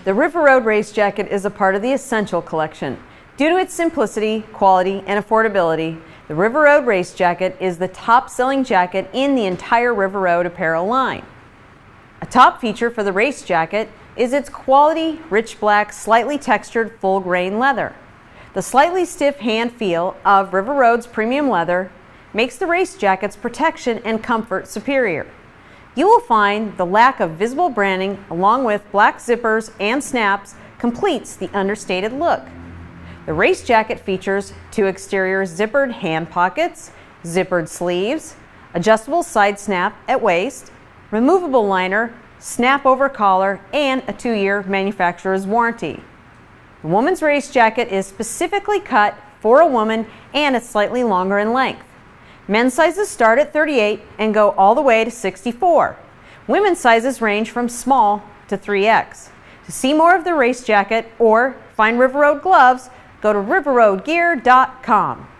The River Road Race Jacket is a part of the Essential Collection. Due to its simplicity, quality, and affordability, the River Road Race Jacket is the top-selling jacket in the entire River Road apparel line. A top feature for the race jacket is its quality, rich black, slightly textured full-grain leather. The slightly stiff hand feel of River Road's premium leather makes the race jacket's protection and comfort superior. You will find the lack of visible branding along with black zippers and snaps completes the understated look. The race jacket features two exterior zippered hand pockets, zippered sleeves, adjustable side snap at waist, removable liner, snap-over collar, and a 2-year manufacturer's warranty. The woman's race jacket is specifically cut for a woman and is slightly longer in length. Men's sizes start at 38 and go all the way to 64. Women's sizes range from small to 3X. To see more of the race jacket or find River Road gloves, go to riverroadgear.com.